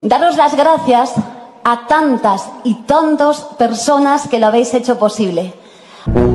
Daros las gracias a tantas y tantas personas que lo habéis hecho posible.